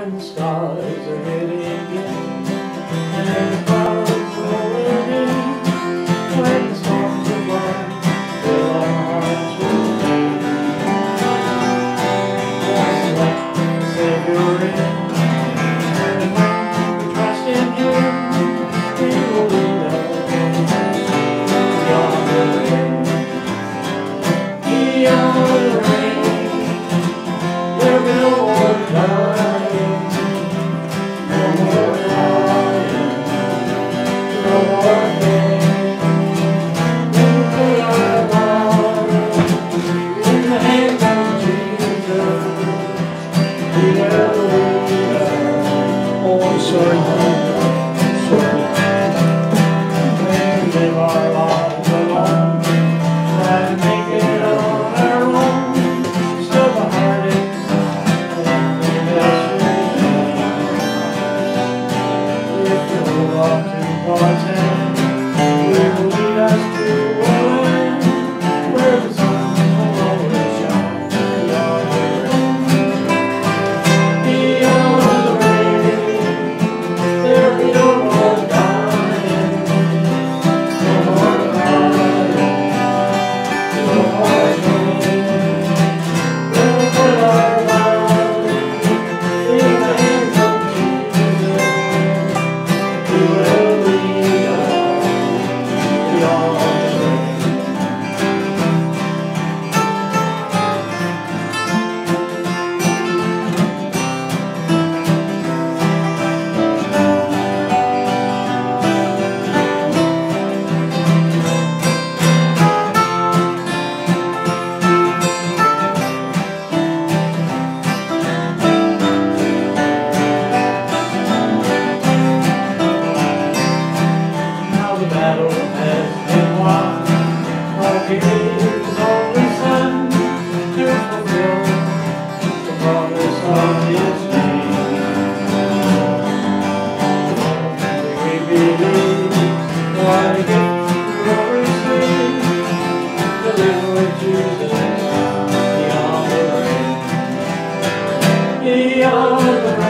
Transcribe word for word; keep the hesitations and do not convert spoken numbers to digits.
when the stars are getting in, and the clouds rolling in, when the storms are blowing, till our hearts will sing. Just let the Savior in, and when we trust in Him, He will lead us beyond the rain, beyond the rain. There'll be no more dying, no more crying, no more pain. When we put our lives in the hands of Jesus, He will lead us. Oh, I'm sorry, I'm sorry. When we live our lives alone, try to make it on our own, still the heartache. God's hand, He will lead us to a land where the sun will always shine beyond the rain. Beyond the rain, there'll be no more dying, no more crying, no more pain. When we put our lives in the hands of Jesus, He will. The battle has been won, our King is only Son to fulfill the promise of His name. We believe what a gift we will receive, to live with Jesus beyond the rain, beyond the rain.